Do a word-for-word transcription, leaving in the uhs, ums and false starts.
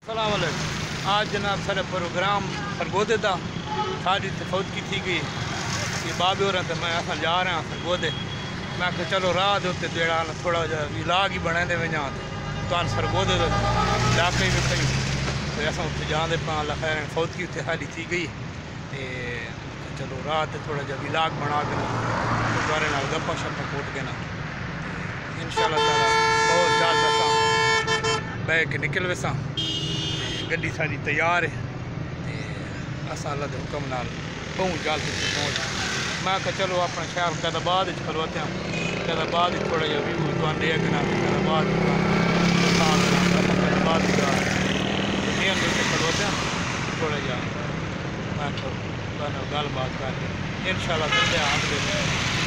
अस्सलाम वालेकुम। आज जनाब सारे प्रोग्राम सरगोदे का सारी तफौतगी थी गई कि बाबे और तो मैं अस जा रहा सरगोदे। मैं आख्या चलो राह के उत्ते जेड़ा थोड़ा जहा इलाग ही बने दे वजां तो सरगोदे तो इलाके भी कई तो अस उत्थे जाते पा अल्लाह खैर फौतगी उत्थे सारी थी गई तो चलो राह ते थोड़ा जहा इलाग बना के ना गुरुद्वारे नाल गप्पा शप्पा कोट के ना इंशाअल्लाह ताला बहुत जल्द असां बह के निकल वैसा। गड्डी सारी तैयार है तो अस अल्लाह के हुक्म नाल पहुँच जल्द पहुँच। मैं आख्या चलो अपना शहर कैदाबाद खलोते हैं, कैदाबाद थोड़ा जहा व्यू तुम दे के ना कैदाबाद कैदाबाद खलोते हैं थोड़ा जहा मैं गल बात करके इंशाअल्लाह चलते आगे।